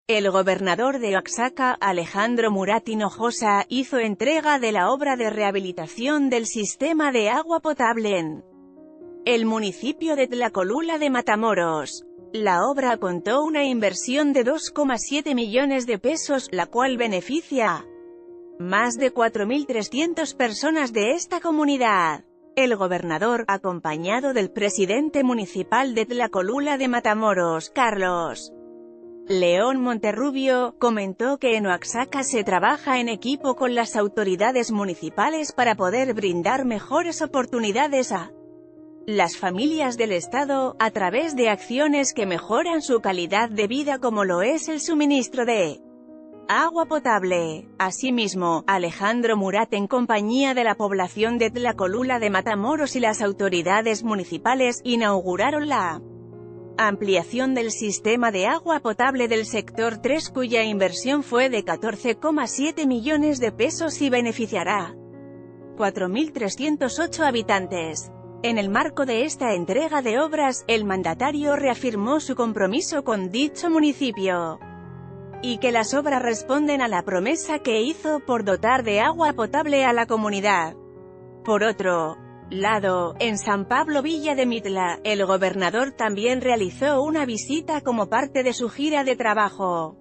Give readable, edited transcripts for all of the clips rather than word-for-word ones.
El gobernador de Oaxaca, Alejandro Murat Hinojosa, hizo entrega de la obra de rehabilitación del sistema de agua potable en el municipio de Tlacolula de Matamoros. La obra contó una inversión de 2,7 millones de pesos, la cual beneficia a más de 4.300 personas de esta comunidad. El gobernador, acompañado del presidente municipal de Tlacolula de Matamoros, Carlos León Monterrubio, comentó que en Oaxaca se trabaja en equipo con las autoridades municipales para poder brindar mejores oportunidades a las familias del estado, a través de acciones que mejoran su calidad de vida como lo es el suministro de agua potable. Asimismo, Alejandro Murat, en compañía de la población de Tlacolula de Matamoros y las autoridades municipales, inauguraron la ampliación del sistema de agua potable del sector 3, cuya inversión fue de 14,7 millones de pesos y beneficiará 4.308 habitantes. En el marco de esta entrega de obras, el mandatario reafirmó su compromiso con dicho municipio y que las obras responden a la promesa que hizo por dotar de agua potable a la comunidad. Por otro lado, en San Pablo Villa de Mitla, el gobernador también realizó una visita como parte de su gira de trabajo,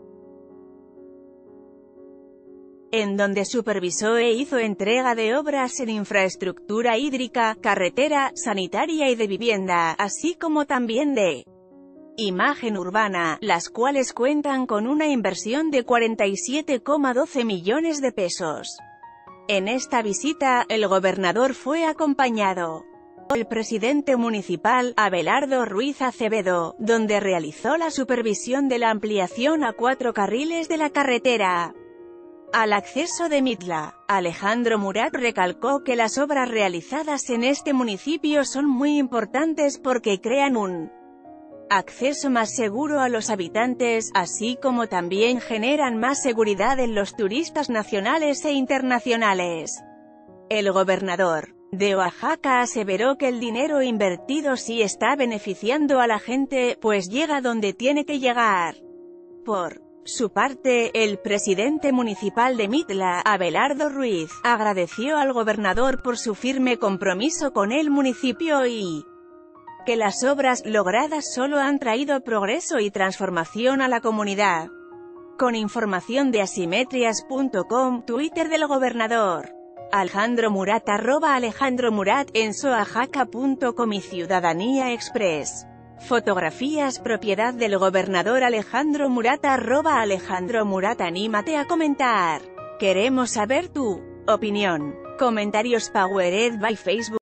en donde supervisó e hizo entrega de obras en infraestructura hídrica, carretera, sanitaria y de vivienda, así como también de imagen urbana, las cuales cuentan con una inversión de 47,12 millones de pesos. En esta visita, el gobernador fue acompañado por el presidente municipal, Abelardo Ruiz Acevedo, donde realizó la supervisión de la ampliación a 4 carriles de la carretera al acceso de Mitla. Alejandro Murat recalcó que las obras realizadas en este municipio son muy importantes porque crean un acceso más seguro a los habitantes, así como también generan más seguridad en los turistas nacionales e internacionales. El gobernador de Oaxaca aseveró que el dinero invertido sí está beneficiando a la gente, pues llega donde tiene que llegar. Por su parte, el presidente municipal de Mitla, Abelardo Ruiz, agradeció al gobernador por su firme compromiso con el municipio y que las obras logradas solo han traído progreso y transformación a la comunidad. Con información de asimetrias.com, Twitter del gobernador Alejandro Murat @AlejandroMurat, en soajaca.com y Ciudadanía Express. Fotografías propiedad del gobernador Alejandro Murat @AlejandroMurat. Anímate a comentar. Queremos saber tu opinión. Comentarios powered by Facebook.